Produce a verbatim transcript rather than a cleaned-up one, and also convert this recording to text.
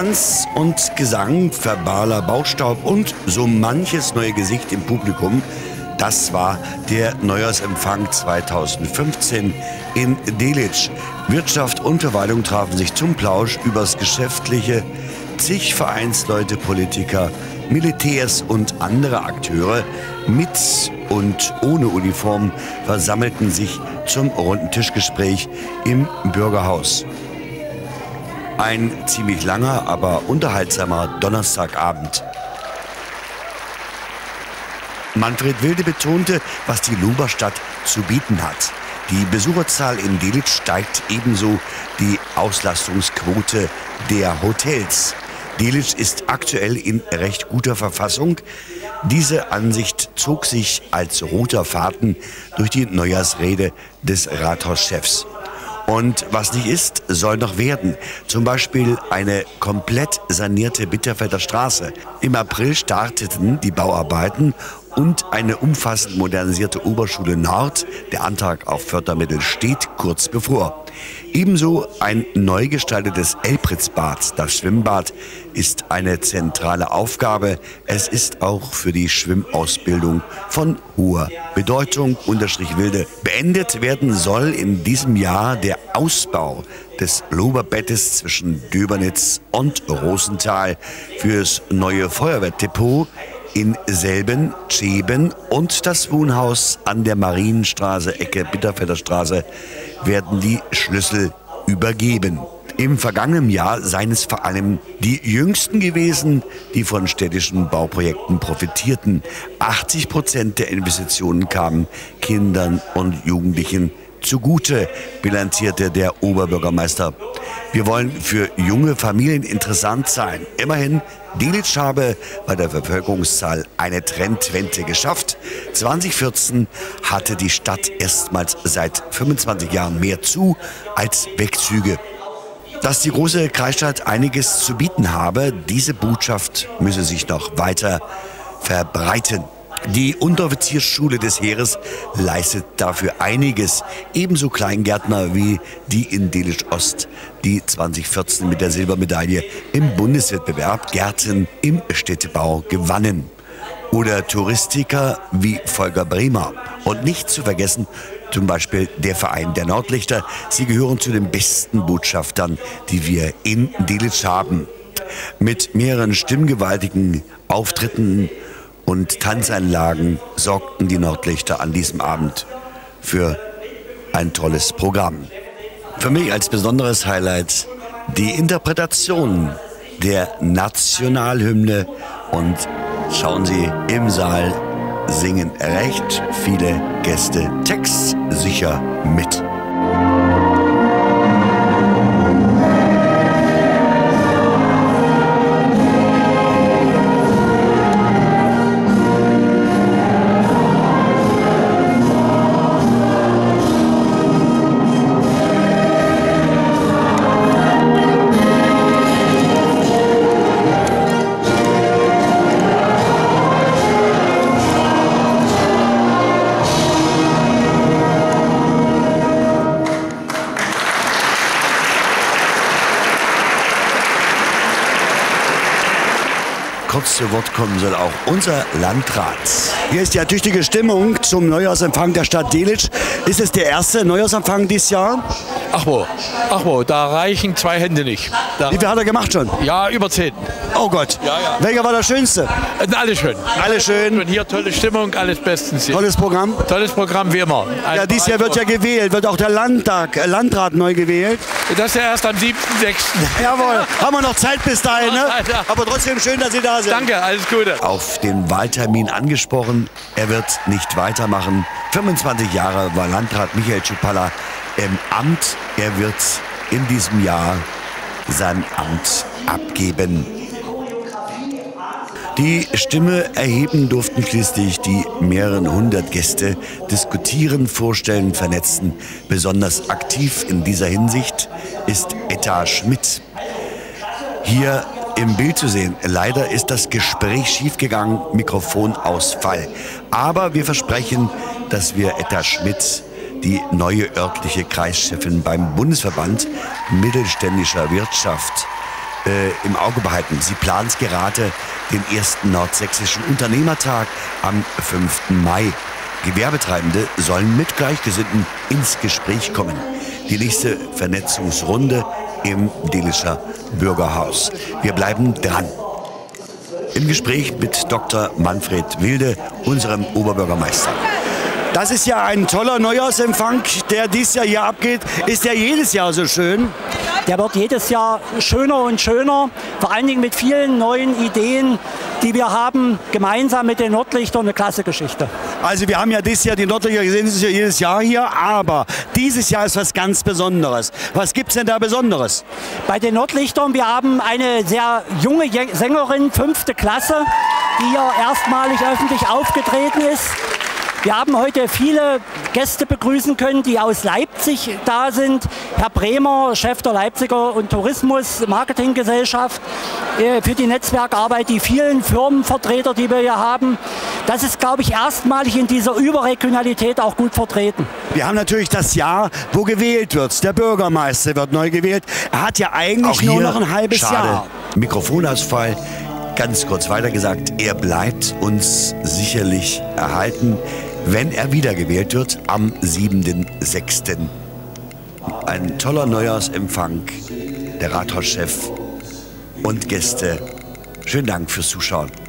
Tanz und Gesang, verbaler Baustaub und so manches neue Gesicht im Publikum. Das war der Neujahrsempfang zweitausendfünfzehn in Delitzsch. Wirtschaft und Verwaltung trafen sich zum Plausch übers Geschäftliche. Zig Vereinsleute, Politiker, Militärs und andere Akteure mit und ohne Uniform versammelten sich zum runden Tischgespräch im Bürgerhaus. Ein ziemlich langer, aber unterhaltsamer Donnerstagabend. Manfred Wilde betonte, was die Luberstadt zu bieten hat. Die Besucherzahl in Delitzsch steigt, ebenso die Auslastungsquote der Hotels. Delitzsch ist aktuell in recht guter Verfassung. Diese Ansicht zog sich als roter Faden durch die Neujahrsrede des Rathauschefs. Und was nicht ist, soll noch werden. Zum Beispiel eine komplett sanierte Bitterfelder Straße. Im April starteten die Bauarbeiten und eine umfassend modernisierte Oberschule Nord. Der Antrag auf Fördermittel steht kurz bevor. Ebenso ein neu gestaltetes Elpritzbad. Das Schwimmbad ist eine zentrale Aufgabe. Es ist auch für die Schwimmausbildung von hoher Bedeutung. Unterstrich Wilde. Beendet werden soll in diesem Jahr der Ausbau des Loberbettes zwischen Döbernitz und Rosenthal fürs neue Feuerwehrdepot in Selben, Tscheben und das Wohnhaus an der Marienstraße, Ecke Bitterfelder Straße, werden die Schlüssel übergeben. Im vergangenen Jahr seien es vor allem die Jüngsten gewesen, die von städtischen Bauprojekten profitierten. achtzig Prozent der Investitionen kamen Kindern und Jugendlichen zugute, bilanzierte der Oberbürgermeister. Wir wollen für junge Familien interessant sein. Immerhin, Delitzsch habe bei der Bevölkerungszahl eine Trendwende geschafft. zweitausendvierzehn hatte die Stadt erstmals seit fünfundzwanzig Jahren mehr Zu- als Wegzüge. Dass die große Kreisstadt einiges zu bieten habe, diese Botschaft müsse sich noch weiter verbreiten. Die Unteroffiziersschule des Heeres leistet dafür einiges. Ebenso Kleingärtner wie die in Delitzsch Ost, die zweitausendvierzehn mit der Silbermedaille im Bundeswettbewerb Gärten im Städtebau gewannen. Oder Touristiker wie Volker Bremer. Und nicht zu vergessen, zum Beispiel der Verein der Nordlichter. Sie gehören zu den besten Botschaftern, die wir in Delitzsch haben. Mit mehreren stimmgewaltigen Auftritten und Tanzeinlagen sorgten die Nordlichter an diesem Abend für ein tolles Programm. Für mich als besonderes Highlight die Interpretation der Nationalhymne. Und schauen Sie, im Saal singen recht viele Gäste textsicher mit. Kurz zu Wort kommen soll auch unser Landrat. Hier ist ja tüchtige Stimmung zum Neujahrsempfang der Stadt Delitzsch. Ist es der erste Neujahrsempfang dieses Jahr? Ach wo, ach wo, da reichen zwei Hände nicht. Da Wie viel hat er gemacht schon? Ja, über zehn. Oh Gott. Ja, ja. Welcher war der schönste? Äh, Alles schön. Alles schön. Und hier tolle Stimmung, alles bestens. Tolles Programm. Tolles Programm wie immer. Ja, dieses Jahr wird ja gewählt, wird auch der Landtag, äh, Landrat neu gewählt. Das ist ja erst am siebten sechsten Jawohl, haben wir noch Zeit bis dahin, ne? Aber trotzdem schön, dass Sie da sind. Danke, alles Gute. Auf den Wahltermin angesprochen, er wird nicht weitermachen. fünfundzwanzig Jahre war Landrat Michael Tschupalla im Amt. Er wird in diesem Jahr sein Amt abgeben. Die Stimme erheben durften schließlich die mehreren hundert Gäste, diskutieren, vorstellen, vernetzen. Besonders aktiv in dieser Hinsicht ist Etta Schmidt. Hier im Bild zu sehen. Leider ist das Gespräch schiefgegangen, Mikrofonausfall. Aber wir versprechen, dass wir Etta Schmidt, die neue örtliche Kreischefin beim Bundesverband mittelständischer Wirtschaft, äh, im Auge behalten. Sie planen es gerade, den ersten nordsächsischen Unternehmertag am fünften Mai. Gewerbetreibende sollen mit Gleichgesinnten ins Gespräch kommen. Die nächste Vernetzungsrunde im Dehlischer Bürgerhaus. Wir bleiben dran. Im Gespräch mit Doktor Manfred Wilde, unserem Oberbürgermeister. Das ist ja ein toller Neujahrsempfang, der dieses Jahr hier abgeht. Ist der jedes Jahr so schön? Der wird jedes Jahr schöner und schöner, vor allen Dingen mit vielen neuen Ideen, die wir haben, gemeinsam mit den Nordlichtern, eine klasse Geschichte. Also wir haben ja dieses Jahr die Nordlichter gesehen, das ist ja jedes Jahr hier, aber dieses Jahr ist was ganz Besonderes. Was gibt es denn da Besonderes? Bei den Nordlichtern, wir haben eine sehr junge Sängerin, fünfte Klasse, die hier erstmalig öffentlich aufgetreten ist. Wir haben heute viele Gäste begrüßen können, die aus Leipzig da sind. Herr Bremer, Chef der Leipziger und Tourismus Marketinggesellschaft, äh, für die Netzwerkarbeit, die vielen Firmenvertreter, die wir hier haben. Das ist, glaube ich, erstmalig in dieser Überregionalität auch gut vertreten. Wir haben natürlich das Jahr, wo gewählt wird. Der Bürgermeister wird neu gewählt. Er hat ja eigentlich auch nur noch ein halbes schade. Jahr. Mikrofonausfall. Ganz kurz weiter gesagt, er bleibt uns sicherlich erhalten, wenn er wiedergewählt wird am siebten sechsten Ein toller Neujahrsempfang, der Rathauschef und Gäste. Schönen Dank fürs Zuschauen.